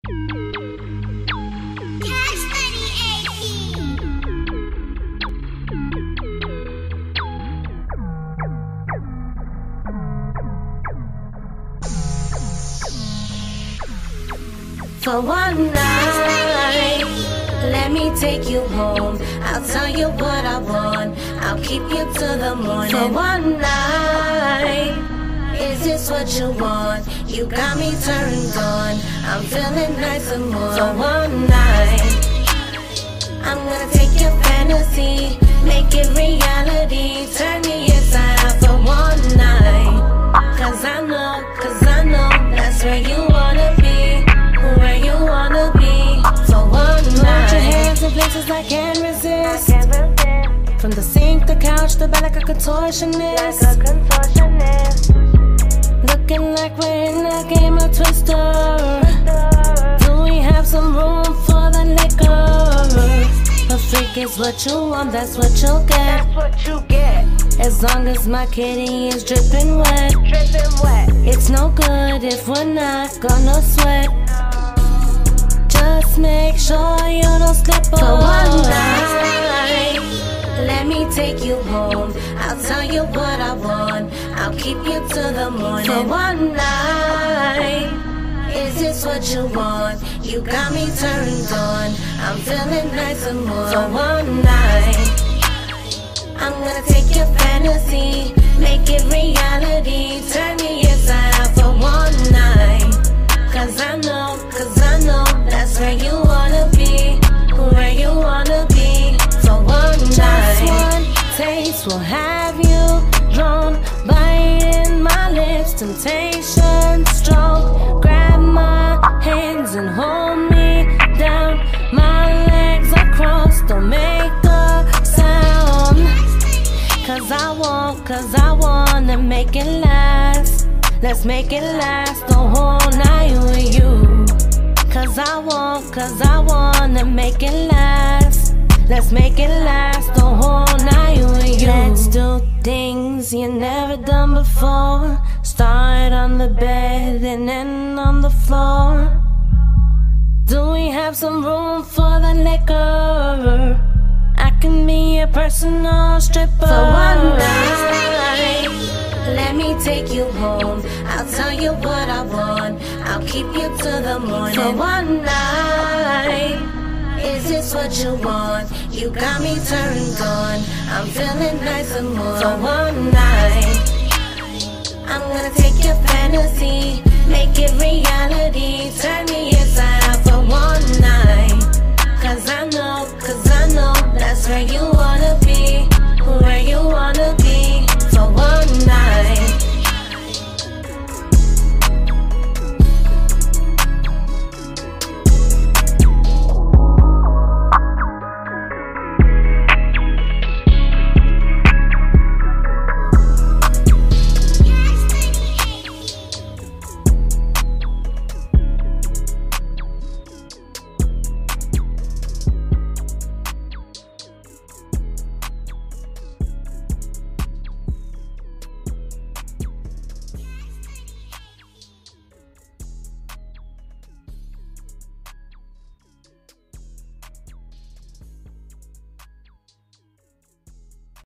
For one night, let me take you home. I'll tell you what I want, I'll keep you till the morning. For one night, is this what you want? You got me turned on, I'm feeling nice and warm. For one night, I'm gonna take your fantasy, make it reality, turn me inside out for one night. Cause I know that's where you wanna be, where you wanna be. For one night, put your hands in places I can't resist. From the sink, the couch, the bed like a contortionist. Looking like we're in a game of Twister. Do we have some room for the liquor? A freak is what you want, that's what you'll get. As long as my kitty is dripping wet. It's no good if we're not gonna sweat. Just make sure you don't slip up. For one night, let me take you home. I'll tell you what I want, I'll keep you till the morning. For one night, is this what you want? You got me turned on, I'm feeling nice and warm. For one night, I'm gonna take your fantasy, make it reality, turn me inside out for one night. Cause I know that's where you wanna be, where you wanna be. For one night, just one taste will have you drawn, biting my lips, temptation strong. Grab my hands and hold me down. My legs are crossed, don't make a sound. Cause I wanna make it last. Let's make it last the whole night with you. Cause I wanna make it last. Let's make it last the whole night with you. Let's do things you never done before. Start on the bed and end on the floor. Do we have some room for the liquor? I can be a personal stripper. For one night, let me take you home. I'll tell you what I want, I'll keep you till the morning. For one night, is this what you want? You got me turned on, I'm feeling nice and warm. For one night, I'm gonna take your fantasy, make it reality, turn me inside out for one night. Cause I know that's where you wanna be.